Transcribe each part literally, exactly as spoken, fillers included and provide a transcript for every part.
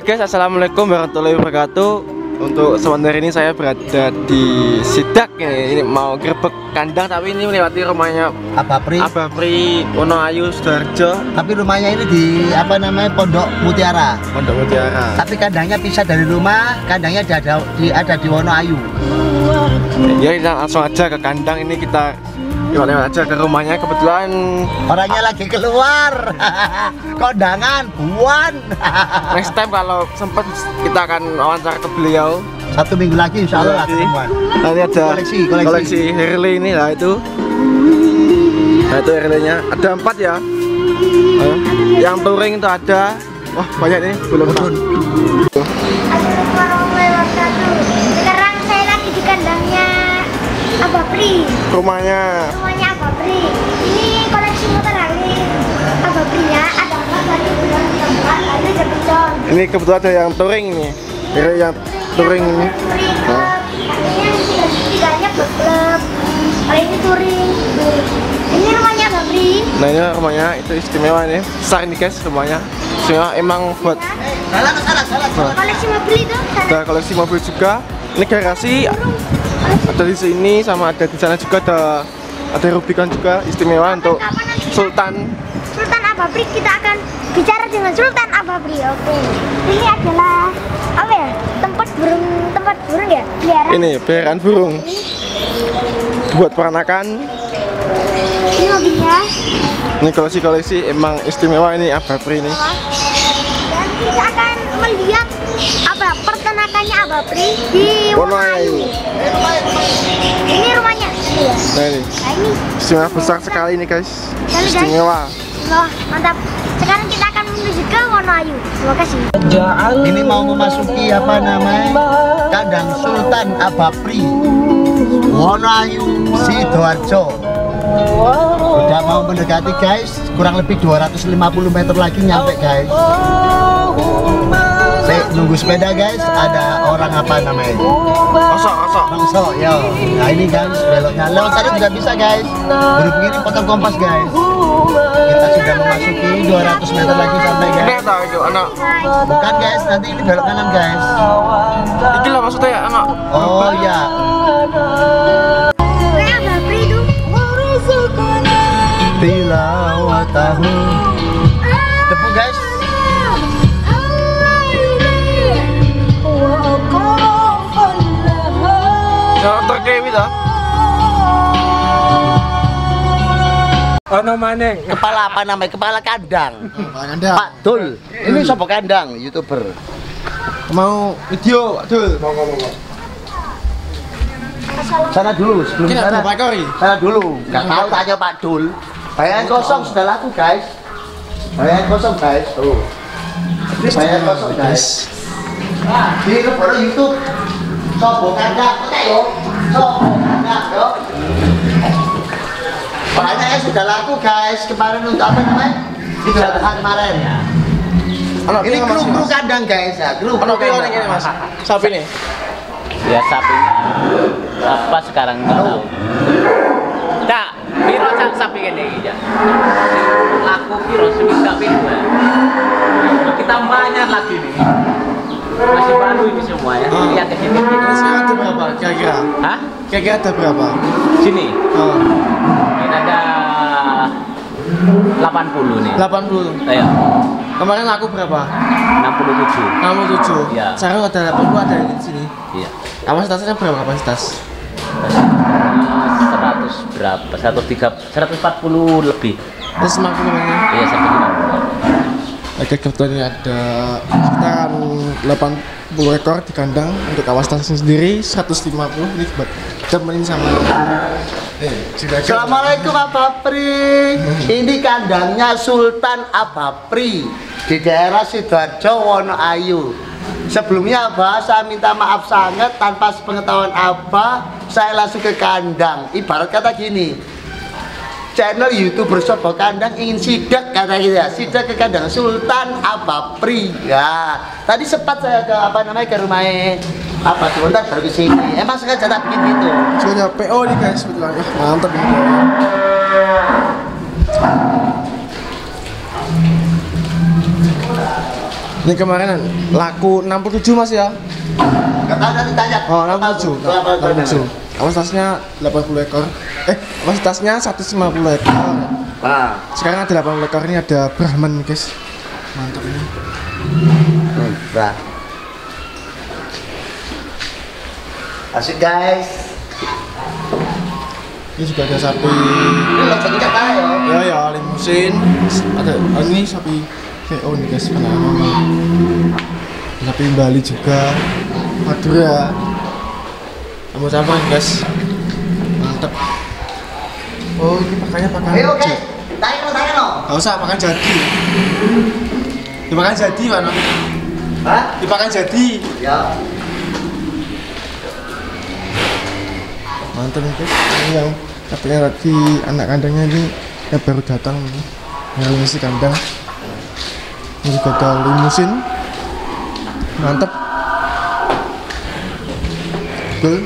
guys, assalamualaikum warahmatullahi wabarakatuh. Untuk sementara ini saya berada di Sidak ini, ini mau gerbek kandang, tapi ini melewati rumahnya Abapri Abapri Wonoayu Sidoarjo. Tapi rumahnya ini di apa namanya Pondok Mutiara. Pondok Mutiara. Tapi kandangnya pisah dari rumah, kandangnya di ada di, ada di Wonoayu. Ya kita langsung aja ke kandang, ini kita lewat-lewat aja ke rumahnya. Kebetulan orangnya lagi keluar. Kondangan buan. Next time kalau sempat kita akan wawancara ke beliau. Satu minggu lagi insya Allah ketemuan. Nanti ada koleksi koleksi, koleksi Harley ini lah itu. Nah itu Harley-nya ada empat ya. Ayo. Yang touring itu ada. Wah banyak nih belum. Assalamualaikum warahmatullahi wabarakatuh. Sekarang saya lagi di kandangnya Abapri. Rumahnya. Rumahnya Abapri. Ini koleksi motor Harley Abapri ya. Ada empat lagi bulan keempat ada Jepson. Ini kebetulan ada yang touring ini. Harley yang touring ini. Touring klub. Ini yang tiganya klub. Kalau ini touring. Ini rumahnya Abapri. Nah ini rumahnya itu istimewa ini. Besar ini guys rumahnya. Istimewa emang buat. Salah salah salah. salah. Koleksi mobil itu. Ada koleksi mobil juga. Ini garasi ada di sini sama ada di sana juga, ada ada Rubicon juga istimewa untuk Sultan. Sultan Abapri, kita akan bicara dengan Sultan Abapri. Oke. Ini adalah apa ya? Tempat burung, tempat burung ya? Peliharaan. Ini peliharaan burung. Buat peranakan. Ini mobilnya. Ini koleksi-koleksi emang istimewa ini Abapri ini. Dan kita akan melihat apa peternakannya Abapri di Wonoayu. Ini rumahnya. Nah ini. Nah ini. Istimewa besar sekali ini guys. Guys. Istimewa. Wah, mantap. Sekarang kita akan menuju ke Wonoayu. Terima kasih. Ini mau memasuki apa namanya kandang Sultan Abapri Wonoayu Sidoarjo. Udah mau mendekati guys, kurang lebih dua ratus lima puluh meter lagi nyampe guys. Saya nunggu sepeda guys, ada orang apa namanya? Kosok, kosok. Bangso, yo. Nah ini guys, beloknya lewat sana juga bisa guys. Berhubung ini potong kompas guys. Kita sudah memasuki dua ratus meter lagi sampai Ini guys. tahu itu anak. Bukan guys, nanti ini belok kanan guys. Ini lah maksudnya ya anak. Oh ya. Kayak Abapri itu. Tilawatahu. Tepuk guys. Jangan terkewi dah. Ono maneng. Kepala apa namanya? Kepala kandang. Pak Dul. Ini sopo kandang, YouTuber. Mau video, Dul. Mau ngomong. Sana dulu sebelum Kita sana. Bapak Kori. Sana dulu. Enggak tahu tanya Pak Dul. Bayangan kosong sudah laku guys. Bayangan kosong guys. Tuh. Ini bayangan kosong guys. Nah, di baru YouTube. Sopo kandang, oke yo. Sopo kandang yo. Bayangan sudah laku guys. Kemarin untuk apa namanya? Tidak kemarin ya. Anak Ini kru kru kandang guys ya. Kru kru Anak ini kandang. ini Mas. Sapi nih. Ya sapi apa sekarang nggak tahu. Tak, piro sak sapi ini ya. Laku piro seminggu piro. Kita banyak lagi nih. Masih baru ini semua ya. Lihat ke sini. Sekarang ada berapa kira-kira? Hah? Kira-kira ada berapa? Sini. Oh, Ini ada delapan puluh nih. delapan puluh. Ayo. Kemarin laku berapa? enam puluh tujuh. enam puluh tujuh. Iya. Sekarang ada delapan puluh, ada di sini. Iya. Kapasitasnya berapa kapasitas? seratus berapa? seratus tiga puluh, seratus empat puluh lebih. Terus lima puluh banyak. Iya, seratus lima puluh. Oke, kebetulan ini ada sekitar delapan puluh ekor di kandang. Untuk kapasitasnya sendiri seratus lima puluh. Ini buat temenin sama eh, Sidoarjo. Assalamualaikum Abapri. Ini kandangnya Sultan Abapri di daerah Sidoarjo Wonoayu. Sebelumnya Abah, saya minta maaf sangat tanpa sepengetahuan Abah, saya langsung ke kandang. Ibarat kata gini, channel YouTuber Sobo Kandang ingin sidak kata gitu ya, sidak ke kandang Sultan Abapri. Ya, tadi sempat saya ke apa namanya ke rumahnya apa tuh, bentar baru ke sini. Emang sengaja tak bikin gitu. Soalnya P O nih guys, betulan. Wah, mantap ini. Ini kemarin laku enam puluh tujuh Mas ya? Enggak tahu nanti tanya. Oh, enam puluh tujuh. enam puluh tujuh. Kapasitasnya delapan puluh ekor. Eh, kapasitasnya seratus lima puluh ekor. Nah, Sekarang ada delapan puluh ekor, ini ada Brahman, guys. Mantap ini. nah. Asik guys. Ini juga ada sapi. Ini lo jadi kata ya. Ya ya, limusin. Ada oh, ini sapi V O nih guys, mana sapi Bali juga. Madura. Kamu sama guys. Mantap. Oh, ini pakainya pakai. Ayo guys, tanya lo, tanya lo. Gak usah pakai jadi. Dipakai jadi mana? Hah? Dipakai jadi. Ya. Mantap nih guys. Ini yang katanya tadi anak kandangnya ini yang baru datang ini. Yang ngisi kandang. Ini juga ada limusin. Mantap. Betul.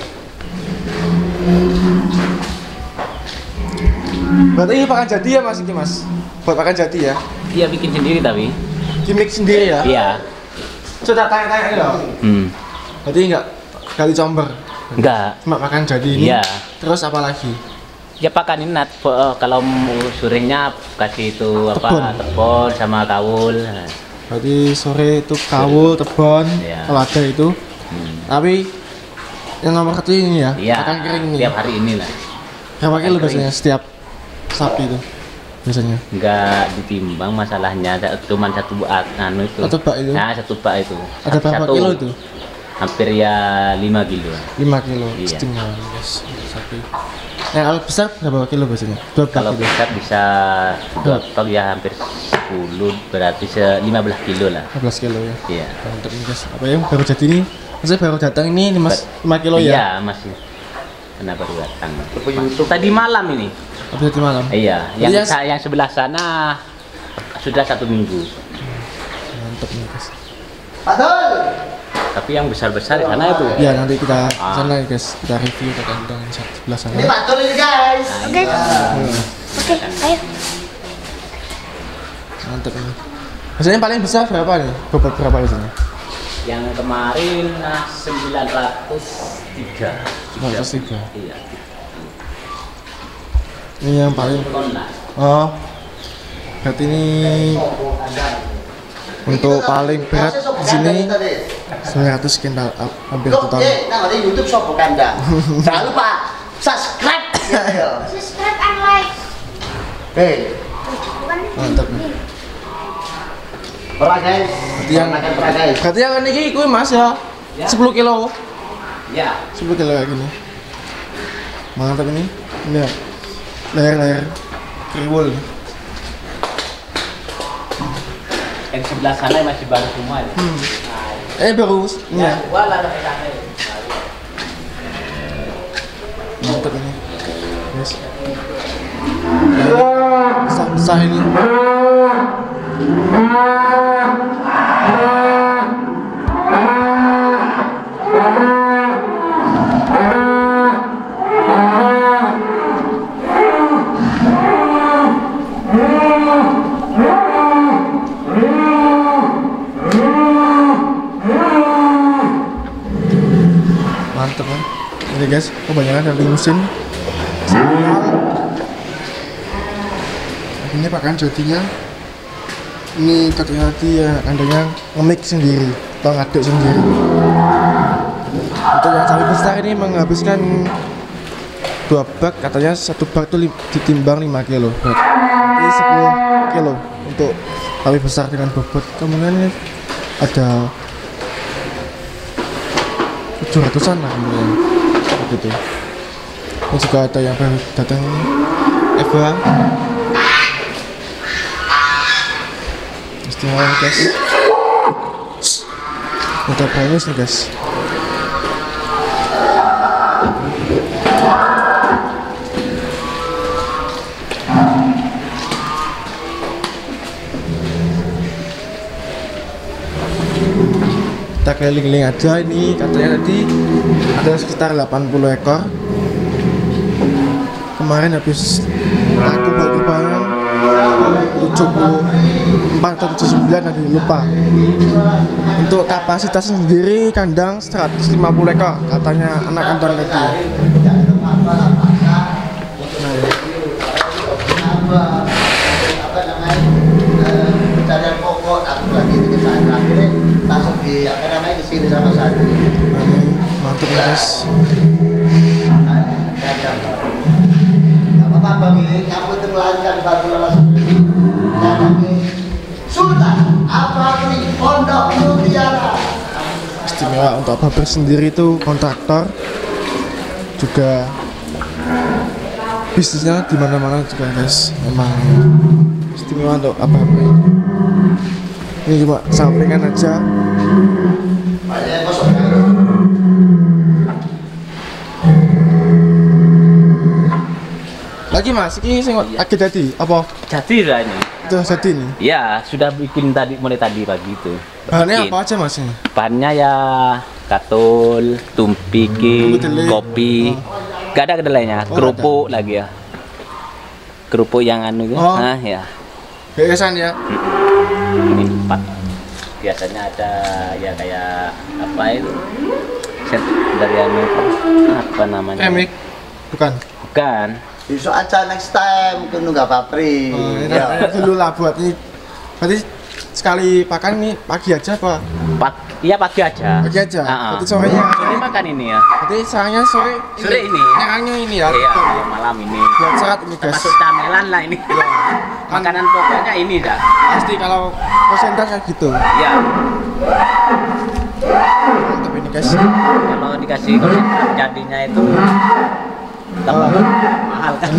Berarti ini pakan jadi ya Mas ini Mas? Buat pakan jadi ya? Dia bikin sendiri tapi. Gimmick sendiri ya? Iya. Coba tanya-tanya ini loh. Hmm. Berarti enggak kali comber? Enggak. Cuma makan jadi ini? Iya. Terus apa lagi? Ya pakan inat. Po- Kalau mau sorenya kasih itu apa Tebon. tebon sama kawul. Berarti sore itu kawul, tebon, Iya. kalau ada itu. Hmm. Tapi yang nomor satu ini ya? Iya. Pakan kering ini. Tiap hari ini lah. Berapa kilo Pakan biasanya setiap sapi itu? Biasanya? Enggak ditimbang masalahnya, cuma satu bak anu itu. Satu bak itu? Nah, satu bak itu. Ada berapa Satu- kilo itu? Hampir ya lima kilo. lima kilo. Iya. Setengah guys, untuk sapi. Yang kalau besar berapa kilo biasanya? dua bak Kalau gitu? besar bisa dua tok ya hampir sepuluh, berarti se lima belas kilo lah. lima belas kilo ya. Iya. Mantap nih guys. Apa yang baru jadi ini? Maksudnya baru datang ini Mas lima kilo ya? Iya, masih. Kenapa baru datang? Ke YouTube. Tadi malam ini. Apa jadi malam? Iya, yang Iya. sa- yang sebelah sana sudah satu minggu. Mantap nih guys. Adul. Tapi yang besar-besar di sana itu. Ya nanti kita Ah. sana ya guys, kita review ke kandang yang sebelah sana. Ini Pak Adul ini guys. Oke. Hmm. Oke, ayo. Mantap ini. Biasanya paling besar berapa nih? Bobot berapa biasanya? Yang kemarin nah, sembilan ratus tiga. sembilan ratus tiga. Iya. Ini yang paling. Ton lah. Oh. Berarti ini untuk paling berat di sini sembilan ratus kintal up, hampir Loh, total. eh, nah di YouTube sopo kandang. Jangan lupa subscribe ya. Subscribe and like. Hei, Bukan Mantap nih. ora guys. Berarti yang Makan ora guys. berarti yang ini kuwi Mas ya. Ya. sepuluh kilo. Ya. sepuluh kilo kayak gini. Mantap ini. Ini ya. Leher-leher kriwul. Yang sebelah sana masih baru semua. Ya. Hmm. Eh baru ini ya. Wala Mantap ini. Yes. Besar-besar ini. Mantap kan? Ini guys, kebanyakan dari musim. Ini pakan jadinya. Ini katanya tadi ya kandangnya nge-mix sendiri, atau ngaduk sendiri. Untuk yang sapi besar ini menghabiskan dua bak, katanya satu bak itu li- ditimbang lima kilo. Berarti sepuluh kilo untuk sapi besar dengan bobot. Kemudian ini ada tujuh ratusan lah kemudian seperti itu. Ini juga ada yang baru datang ini Eva. Istimewa guys. Ada bonus nih guys. Kita keliling-keliling aja, ini katanya tadi ada sekitar delapan puluh ekor. Kemarin habis laku buat barang tujuh puluh empat atau tujuh puluh sembilan lagi lupa. Untuk kapasitas sendiri kandang seratus lima puluh ekor katanya anak kandang tadi. Nah, apa namanya pencarian pokok aku lagi ke sana akhirnya langsung di apa namanya ke sini sama saya. mantap guys. Apa apa ini kamu itu melahirkan batu langsung Sultan Ababri Pondok Mutiara. Istimewa untuk Ababri sendiri itu kontraktor juga bisnisnya di mana-mana juga guys. Memang istimewa untuk Ababri. Ini cuma sampingan aja. Lagi mas, ini sing lagi jadi apa? Jadi lah ini. Itu jadi nih. Ya, sudah bikin tadi mulai tadi pagi itu. Bahannya Bikin. apa aja mas ini? Bahannya ya katul, tumpiki, Kedelai. kopi. Gak ada kedelainya, Oh, kerupuk lagi ya. Kerupuk yang anu gitu. Oh. Nah, ya. Biasan ya. Ini empat. Biasanya ada ya kayak apa itu? Set dari anu apa namanya? Emik. Bukan. Bukan. Besok aja next time ke nunggak Papri. Oh, ini Ya. dulu lah buat ini. Berarti sekali pakan nih pagi aja apa? Pak, iya pagi aja. Pagi aja. Ah, ah. Berarti sorenya. Sore makan ini ya. Berarti sarangnya sore. Sore ini. Nyerangnya ini ya. Iya, malam ini. Buat serat ini guys. Termasuk camilan lah ini. Makanan pokoknya ini dah. Pasti kalau persentase kayak gitu. Iya. Mantap ini guys. Kalau dikasih konsentrat jadinya itu tambah mahal kan.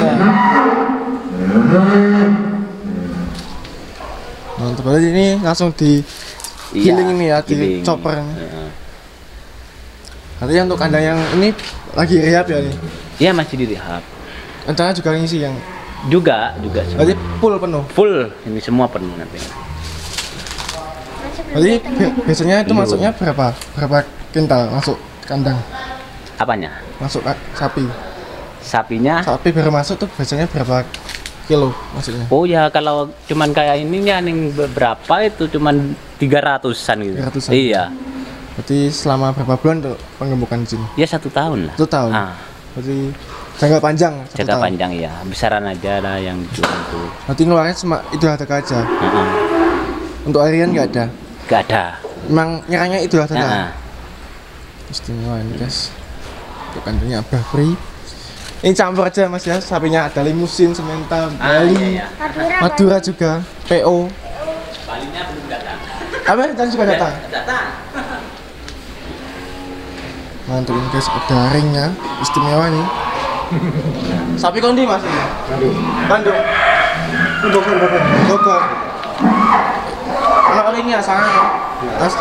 Mantap berarti ini langsung di Iya, giling ini ya, di giling. chopper. Heeh. Berarti untuk kandang yang ini lagi rehab ya nih. Iya masih direhab. Rencana juga ngisi yang Juga, juga semua. berarti full penuh. Full ini semua penuh nanti. Berarti bi- biasanya itu Iya. masuknya berapa? Berapa kintal masuk kandang? Apanya? Masuk ka- sapi. Sapinya. Sapi baru masuk tuh biasanya berapa kilo maksudnya? Oh ya kalau cuman kayak ininya nih berapa itu cuman tiga ratusan gitu. tiga ratusan. Iya. Berarti selama berapa bulan tuh pengembukan jin? Ya satu tahun lah. Satu tahun. Ah, Berarti jangka panjang. satu jaga tahun. panjang ya. Besaran aja lah yang dijual itu. Berarti ngeluarin cuma itu ada aja. Heeh. Untuk harian nggak ada. Gak ada. Memang nyerangnya itu ada. Heeh. Istimewa ini guys. Untuk kandangnya Ababri. Ini campur aja mas ya. Sapinya ada limusin, semental, Ah, Bali, iya, iya. Madura, Madura juga, P O. Balinya belum datang. Apa rencana juga datang? Datang. Mantap ini guys, ada ringnya, istimewa nih. Sapi kondi mas ini? Bandung. Bandung. Bogor, Bogor. Bogor. Anak ringnya sangat ya. Mas.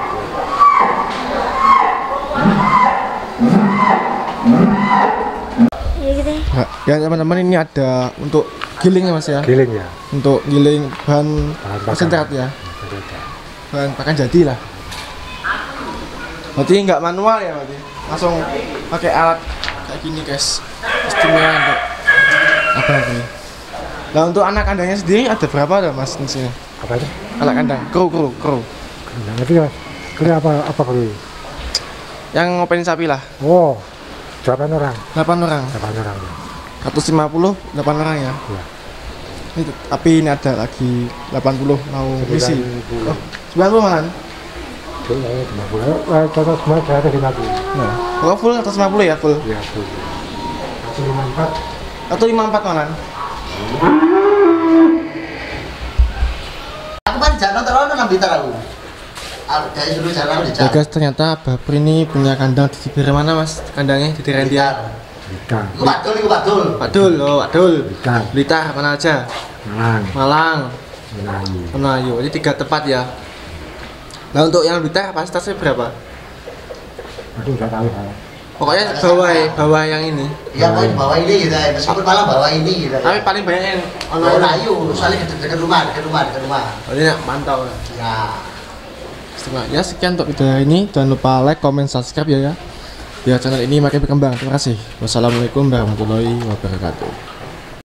Ya gitu. Enggak. Ya teman-teman ini ada untuk giling ya mas ya. Giling ya. Untuk giling bahan Bahan pakan. konsentrat ya. Bahan pakan jadi lah. Berarti nggak manual ya berarti. Langsung pakai alat kayak gini guys. Istimewa untuk apa ini? Nah untuk anak kandangnya sendiri ada berapa ada mas di sini? Apa itu? Anak kandang, kru kru kru. Nggak ngerti mas. Kru apa apa kru? Yang ngopenin sapi lah. Oh, delapan orang. delapan orang. Delapan orang. Ya. seratus lima puluh, delapan orang ya. Ya. Ini tapi ini ada lagi delapan puluh mau isi. sembilan puluh. Oh, sembilan puluh malan. Oke, ya, lima puluh. Eh, total semua seratus lima puluh. Nah, kalau full seratus lima puluh ya full. Ya, full. seratus lima puluh empat. Atau lima puluh empat malan. Aku kan jalan terus nang Blitar aku. Aku dari dulu jalan di Ya guys, ternyata Ababri ini punya kandang di daerah mana mas? Kandangnya di daerah dia. Blitar. Iku Padul, iku Padul. Padul, oh Padul. Blitar. Blitar mana aja? Malang. Malang, Melayu. Menayu. Ini tiga tempat ya. Nah untuk yang Blitar kapasitasnya berapa? Aduh, nggak tahu saya. Pokoknya bawah bawah yang ini. Iya, pokoknya di bawah ini gitu ya. Meskipun malah bawah ini gitu. Tapi paling banyak yang ono layu, soalnya dekat rumah, dekat rumah, dekat rumah. Oh, ini mantau. Ya. Istimewa. Ya sekian untuk video ini. Jangan lupa like, comment, subscribe ya ya. Biar channel ini makin berkembang. Terima kasih. Wassalamualaikum warahmatullahi wabarakatuh.